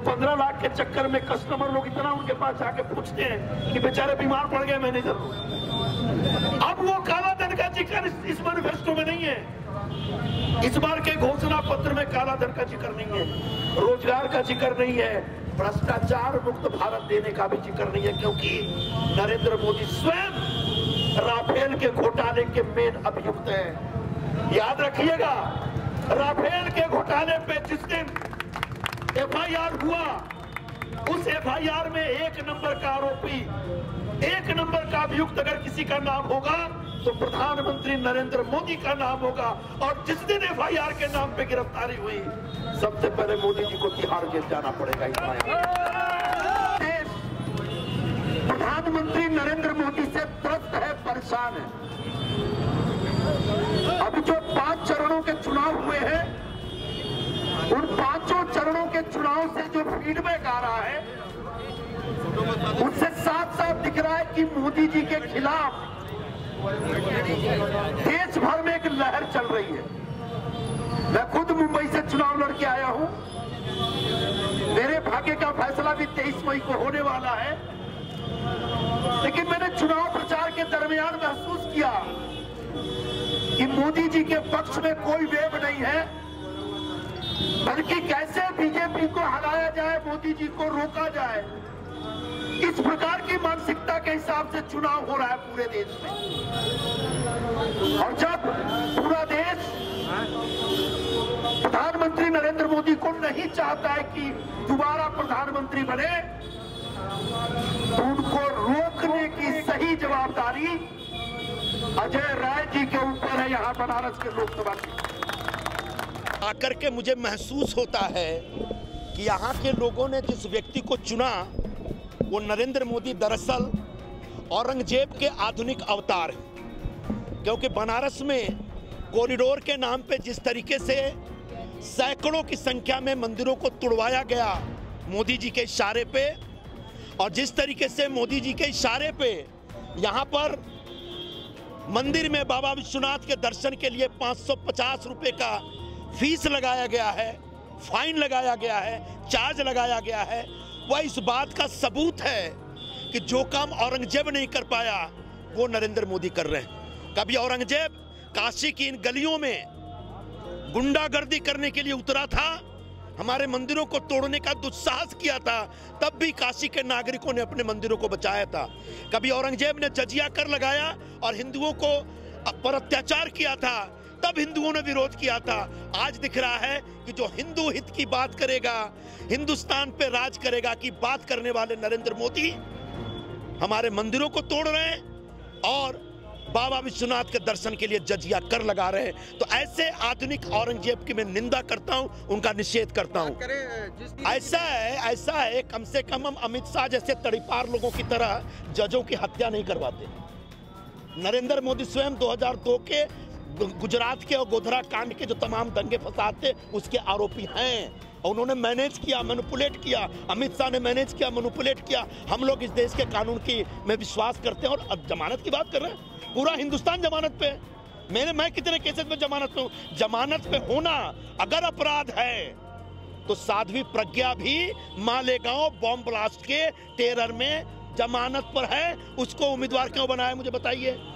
15 लाख के चक्कर में कस्टमर लोग इतना उनके पास जाके पूछते हैं कि बेचारे बीमार पड़ गए मैनेजर। अब वो काला धन का जिक्र इस मैनिफेस्टो में नहीं है। इस बार के घोषणा पत्र में काला धन का जिक्र नहीं है, रोजगार का जिक्र नहीं है, भ्रष्टाचार मुक्त भारत देने का भी जिक्र नहीं है, क्योंकि नरेंद्र मोदी स्वयं राफेल के घोटाले के मेन अभियुक्त हैं। याद रखिएगा, राफेल के घोटाले पे जिस दिन एफआईआर हुआ, उस एफआईआर में 1 नंबर का आरोपी, 1 नंबर का अभियुक्त अगर किसी का नाम होगा तो प्रधानमंत्री नरेंद्र मोदी का नाम होगा। और जिस दिन एफआईआर के नाम पे गिरफ्तारी हुई, सबसे पहले मोदी जी को तिहाड़ जेल जाना पड़ेगा। प्रधानमंत्री नरेंद्र मोदी से त्रस्त है, परेशान है। अभी जो 5 चरणों के चुनाव हुए हैं, उन 5 चरणों के चुनाव से जो फीडबैक आ रहा है, उससे साफ साफ दिख रहा है कि मोदी जी के खिलाफ देश भर में एक लहर चल रही है। मैं खुद मुंबई से चुनाव लड़के आया हूं। मेरे भाग्य का फैसला भी 23 मई को होने वाला है, लेकिन मैंने चुनाव प्रचार के दरमियान महसूस किया कि मोदी जी के पक्ष में कोई वेव नहीं है, बल्कि कैसे बीजेपी को हराया जाए, मोदी जी को रोका जाए, इस प्रकार की मानसिकता के हिसाब से चुनाव हो रहा है पूरे देश में। और जब पूरा देश प्रधानमंत्री नरेंद्र मोदी को नहीं चाहता है कि दोबारा प्रधानमंत्री बने, तो उनको रोकने की सही जवाबदारी अजय राय जी के ऊपर है, यहाँ बनारस के लोकसभा की। आकर के मुझे महसूस होता है कि यहाँ के लोगों ने जिस व्यक्ति को चुना, वो नरेंद्र मोदी दरअसल औरंगजेब के आधुनिक अवतार हैं। क्योंकि बनारस में कॉरिडोर के नाम पे जिस तरीके से सैकड़ों की संख्या में मंदिरों को तुड़वाया गया मोदी जी के इशारे पे, और जिस तरीके से मोदी जी के इशारे पे यहाँ पर मंदिर में बाबा विश्वनाथ के दर्शन के लिए 550 रुपए का फीस लगाया गया है, फाइन लगाया गया है, चार्ज लगाया गया है, वह इस बात का सबूत है कि जो काम औरंगजेब नहीं कर पाया वो नरेंद्र मोदी कर रहे हैं। कभी औरंगजेब काशी की इन गलियों में गुंडागर्दी करने के लिए उतरा था, हमारे मंदिरों को तोड़ने का दुस्साहस किया था, तब भी काशी के नागरिकों ने अपने मंदिरों को बचाया था। कभी औरंगजेब ने जजिया कर लगाया और हिंदुओं को पर अत्याचार किया था, तब हिंदुओं ने विरोध किया था। आज दिख रहा है कि जो हिंदू हित की बात करेगा, हिंदुस्तान पे राज करेगा की बात करने वाले नरेंद्र मोदी हमारे मंदिरों को तोड़ रहे हैं और बाबा विश्वनाथ के दर्शन के लिए जजिया कर लगा रहे हैं। तो ऐसे आधुनिक औरंगजेब की मैं निंदा करता हूं, उनका निषेध करता हूं। ऐसा है कम से कम हम अमित शाह जैसे तड़ीपार लोगों की तरह जजों की हत्या नहीं करवाते। नरेंद्र मोदी स्वयं 2002 के गुजरात के और गोधरा कांड के जो तमाम दंगे फसाद थे उसके आरोपी हैं, और उन्होंने मैनेज किया, मैनिपुलेट किया। अमित शाह ने मैनेज किया, मैनिपुलेट किया। हम लोग इस देश के कानून की में विश्वास करते हैं। और अब जमानत की बात कर रहे हैं, पूरा हिंदुस्तान जमानत पे है। मैं कितने केसेस में जमानत पे हूं। जमानत पे होना अगर अपराध है तो साध्वी प्रज्ञा भी मालेगांव बॉम्ब ब्लास्ट के टेरर में जमानत पर है, उसको उम्मीदवार क्यों बनाया मुझे बताइए।